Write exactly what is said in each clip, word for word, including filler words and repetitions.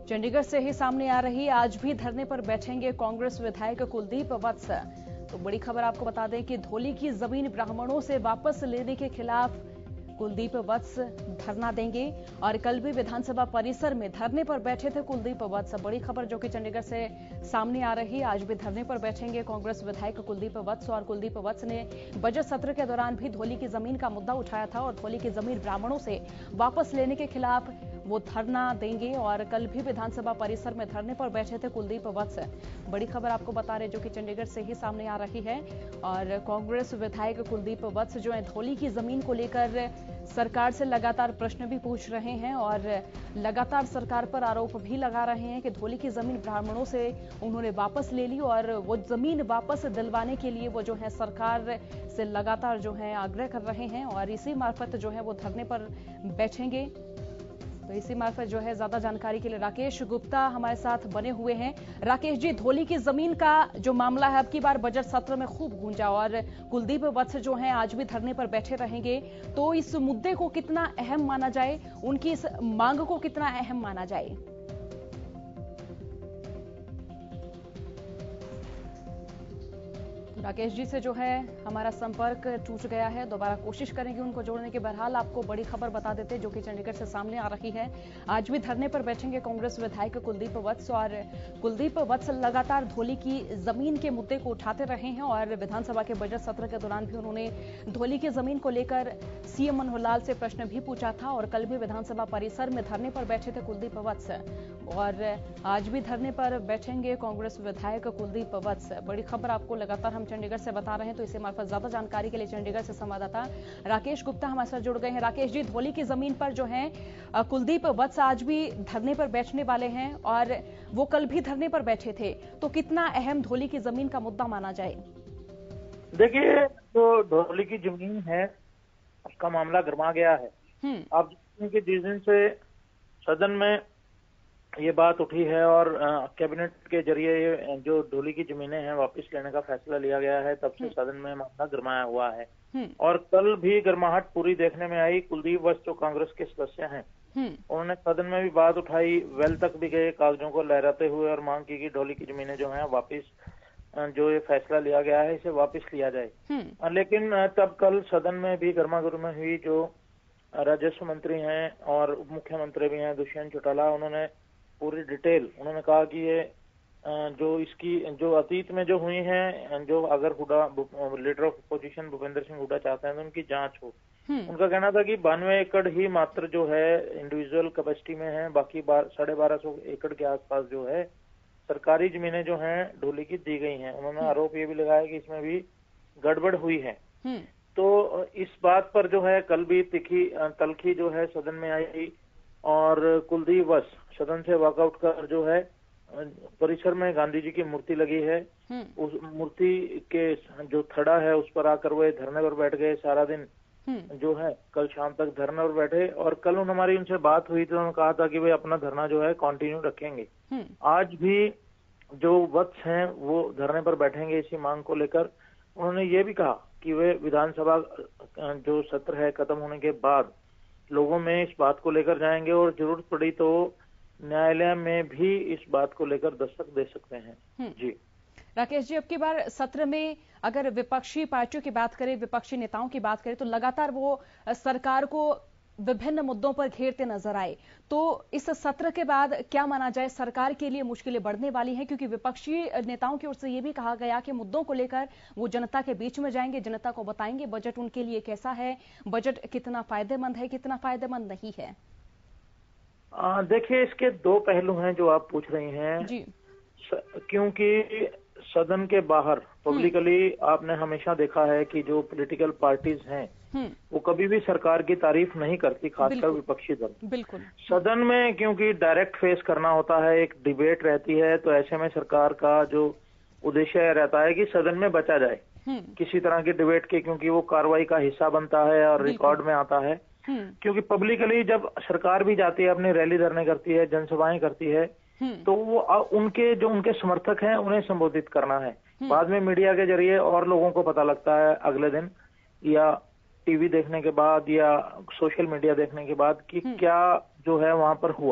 चंडीगढ़ से ही सामने आ रही आज भी धरने पर बैठेंगे कांग्रेस विधायक कुलदीप वत्स। तो बड़ी खबर आपको बता दें कि धौली की जमीन ब्राह्मणों से वापस लेने के खिलाफ कुलदीप वत्स धरना देंगे और कल भी विधानसभा परिसर में धरने पर बैठे थे कुलदीप वत्स। बड़ी खबर जो कि चंडीगढ़ से सामने आ रही, आज भी धरने पर बैठेंगे कांग्रेस विधायक कुलदीप वत्स। और कुलदीप वत्स ने बजट सत्र के दौरान भी धौली की जमीन का मुद्दा उठाया था और धौली की जमीन ब्राह्मणों से वापस लेने के खिलाफ वो धरना देंगे और कल भी विधानसभा परिसर में धरने पर बैठे थे कुलदीप वत्स। बड़ी खबर आपको बता रहे जो कि चंडीगढ़ से ही सामने आ रही है और कांग्रेस विधायक कुलदीप वत्स जो है धौली की जमीन को लेकर सरकार से लगातार प्रश्न भी पूछ रहे हैं और लगातार सरकार पर आरोप भी लगा रहे हैं कि धौली की जमीन ब्राह्मणों से उन्होंने वापस ले ली और वो जमीन वापस दिलवाने के लिए वो जो है सरकार से लगातार जो है आग्रह कर रहे हैं और इसी मार्फत जो है वो धरने पर बैठेंगे। तो इसी मार्फत जो है ज्यादा जानकारी के लिए राकेश गुप्ता हमारे साथ बने हुए हैं। राकेश जी, धौली की जमीन का जो मामला है अब की बार बजट सत्र में खूब गूंजा और कुलदीप वत्स जो हैं आज भी धरने पर बैठे रहेंगे, तो इस मुद्दे को कितना अहम माना जाए, उनकी इस मांग को कितना अहम माना जाए? राकेश जी से जो है हमारा संपर्क टूट गया है, दोबारा कोशिश करेंगे उनको जोड़ने की। बहरहाल आपको बड़ी खबर बता देते जो कि चंडीगढ़ से सामने आ रही है, आज भी धरने पर बैठेंगे कांग्रेस विधायक कुलदीप वत्स और कुलदीप वत्स लगातार धौली की जमीन के मुद्दे को उठाते रहे हैं और विधानसभा के बजट सत्र के दौरान भी उन्होंने धौली की जमीन को लेकर सीएम मनोहर लाल से प्रश्न भी पूछा था और कल भी विधानसभा परिसर में धरने पर बैठे थे कुलदीप वत्स और आज भी धरने पर बैठेंगे कांग्रेस विधायक कुलदीप वत्स। बड़ी खबर आपको लगातार हम चंडीगढ़ से बता रहे हैं, तो इसी मार्फत ज्यादा जानकारी के लिए चंडीगढ़ से संवाददाता राकेश गुप्ता हमारे साथ जुड़ गए हैं। राकेश जी, धौली की जमीन पर जो है कुलदीप वत्स आज भी धरने पर बैठने वाले हैं और वो कल भी धरने पर बैठे थे, तो कितना अहम धौली की जमीन का मुद्दा माना जाए? देखिए, तो धौली की जमीन है उसका मामला गरमा गया है। अब जिस दिन से सदन में ये बात उठी है और कैबिनेट के जरिए ये जो धौली की जमीनें हैं वापस लेने का फैसला लिया गया है, तब से सदन में मामला गरमाया हुआ है और कल भी गर्माहट पूरी देखने में आई। कुलदीप वत्स जो कांग्रेस के सदस्य हैं उन्होंने सदन में भी बात उठाई, वेल तक भी गए, कागजों को लहराते हुए और मांग की कि धौली की जमीनें जो हैं वापस, जो ये फैसला लिया गया है इसे वापस लिया जाए। लेकिन तब कल सदन में भी गर्मागर्मी हुई। जो राजस्व मंत्री हैं और उप मुख्यमंत्री भी हैं दुष्यंत चौटाला, उन्होंने पूरी डिटेल उन्होंने कहा कि ये जो इसकी जो अतीत में जो हुई हैं, जो अगर Hooda leader of opposition Bhupendra Singh Hooda चाहते हैं तो उनकी जांच हो। उनका कहना था कि बानवे एकड़ ही मात्र जो है इंडिविजुअल कैपेसिटी में है, बाकी साढ़े बारह सौ एकड़ के आसपास जो है सरकारी जमीनें जो हैं धौली की दी गई हैं। उन्होंने आरोप ये भी लगाया कि इसमें भी गड़बड़ हुई है। तो इस बात पर जो है कल भी तिखी तलखी जो है सदन में आई और कुलदीप वत्स सदन से वॉकआउट कर जो है परिसर में गांधी जी की मूर्ति लगी है, उस मूर्ति के जो थड़ा है उस पर आकर वो धरने पर बैठ गए। सारा दिन जो है कल शाम तक धरने पर बैठे और कल हमारी उनसे बात हुई तो उन्होंने कहा था कि वे अपना धरना जो है कंटिन्यू रखेंगे। आज भी जो वत्स हैं वो धरने पर बैठेंगे इसी मांग को लेकर। उन्होंने ये भी कहा कि वे विधानसभा जो सत्र है खत्म होने के बाद लोगों में इस बात को लेकर जाएंगे और जरूरत पड़ी तो न्यायालय में भी इस बात को लेकर दस्तक दे सकते हैं। जी राकेश जी, अब की बार सत्र में अगर विपक्षी पार्टियों की बात करें, विपक्षी नेताओं की बात करें, तो लगातार वो सरकार को विभिन्न मुद्दों पर घेरते नजर आए, तो इस सत्र के बाद क्या माना जाए, सरकार के लिए मुश्किलें बढ़ने वाली हैं? क्योंकि विपक्षी नेताओं की ओर से यह भी कहा गया कि मुद्दों को लेकर वो जनता के बीच में जाएंगे, जनता को बताएंगे बजट उनके लिए कैसा है, बजट कितना फायदेमंद है, कितना फायदेमंद नहीं है। देखिए, इसके दो पहलू हैं जो आप पूछ रही हैं जी। स, क्योंकि सदन के बाहर पब्लिकली आपने हमेशा देखा है कि जो पॉलिटिकल पार्टीज हैं वो कभी भी सरकार की तारीफ नहीं करती, खासकर विपक्षी दल। बिल्कुल। सदन में क्योंकि डायरेक्ट फेस करना होता है, एक डिबेट रहती है, तो ऐसे में सरकार का जो उद्देश्य रहता है कि सदन में बचा जाए किसी तरह की डिबेट के, क्योंकि वो कार्रवाई का हिस्सा बनता है और रिकॉर्ड में आता है। क्योंकि पब्लिकली जब सरकार भी जाती है, अपनी रैली धरने करती है, जनसभाएं करती है, तो वो उनके जो उनके समर्थक हैं उन्हें संबोधित करना है। बाद में मीडिया के जरिए और लोगों को पता लगता है अगले दिन या टीवी देखने के बाद या सोशल मीडिया देखने के बाद कि क्या जो है वहां पर हुआ।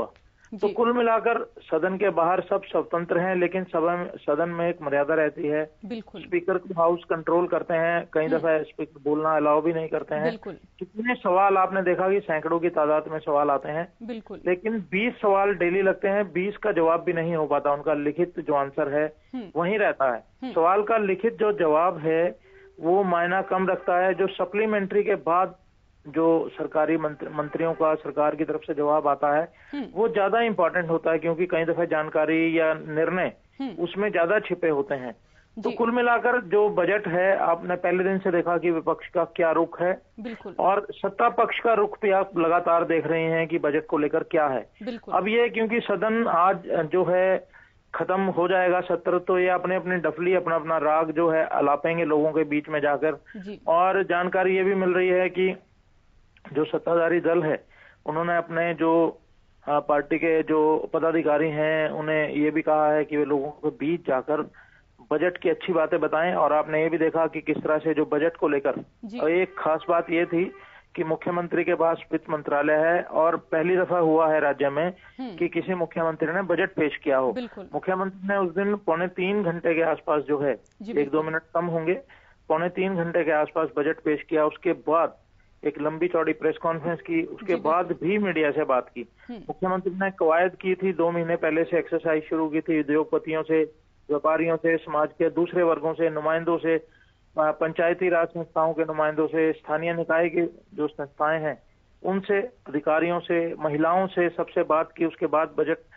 तो कुल मिलाकर सदन के बाहर सब स्वतंत्र हैं, लेकिन सदन सदन में एक मर्यादा रहती है। बिल्कुल। स्पीकर को हाउस कंट्रोल करते हैं, कई दफा स्पीकर बोलना अलाउ भी नहीं करते हैं। बिल्कुल। कितने सवाल आपने देखा कि सैकड़ों की तादाद में सवाल आते हैं। बिल्कुल। लेकिन बीस सवाल डेली लगते हैं, बीस का जवाब भी नहीं हो पाता। उनका लिखित जो आंसर है वही रहता है। सवाल का लिखित जो जवाब है वो मायना कम रखता है। जो सप्लीमेंट्री के बाद जो सरकारी मंत्र, मंत्रियों का सरकार की तरफ से जवाब आता है वो ज्यादा इंपॉर्टेंट होता है, क्योंकि कई दफे जानकारी या निर्णय उसमें ज्यादा छिपे होते हैं। तो कुल मिलाकर जो बजट है, आपने पहले दिन से देखा कि विपक्ष का क्या रुख है, बिल्कुल। और सत्ता पक्ष का रुख भी आप लगातार देख रहे हैं कि बजट को लेकर क्या है। अब ये क्योंकि सदन आज जो है खत्म हो जाएगा सत्र, तो ये अपने अपने डफली अपना अपना राग जो है अलापेंगे लोगों के बीच में जाकर। और जानकारी ये भी मिल रही है कि जो सत्ताधारी दल है उन्होंने अपने जो पार्टी के जो पदाधिकारी हैं उन्हें ये भी कहा है कि वे लोगों के बीच जाकर बजट की अच्छी बातें बताएं। और आपने ये भी देखा कि किस तरह से जो बजट को लेकर एक खास बात ये थी कि मुख्यमंत्री के पास वित्त मंत्रालय है, और पहली दफा हुआ है राज्य में कि किसी मुख्यमंत्री ने बजट पेश किया हो। मुख्यमंत्री ने उस दिन पौने तीन घंटे के आसपास जो है, एक दो मिनट कम होंगे, पौने तीन घंटे के आसपास बजट पेश किया। उसके बाद एक लंबी चौड़ी प्रेस कॉन्फ्रेंस की, उसके बाद भी मीडिया से बात की। मुख्यमंत्री ने कवायद की थी, दो महीने पहले से एक्सरसाइज शुरू की थी, उद्योगपतियों से, व्यापारियों से, समाज के दूसरे वर्गों से, नुमाइंदों से, पंचायती राज संस्थाओं के नुमाइंदों से, स्थानीय निकाय की जो संस्थाएं हैं उनसे, अधिकारियों से, महिलाओं से, सबसे बात की। उसके बाद बजट